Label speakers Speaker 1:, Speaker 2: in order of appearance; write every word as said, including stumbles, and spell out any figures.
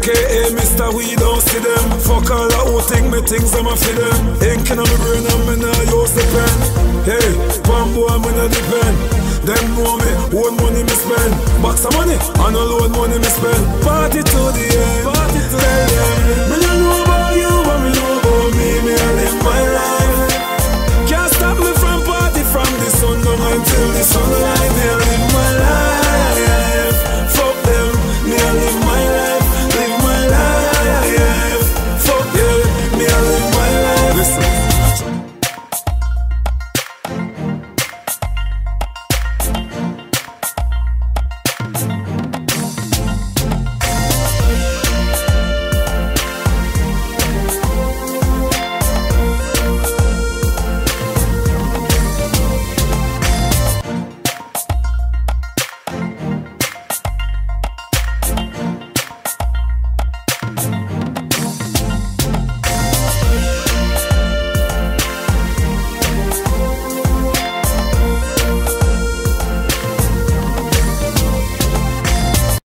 Speaker 1: A K A Mister We don't see them. Fuck all that who think me things I'm a for them. Ink in my brain and me nah use the pen. Hey, one boy me nah depend. Them know me, own money me spend. Box of money, and a load money me spend. Party to the end, party to the end. Me nah know about you, but me know about me. Me a live my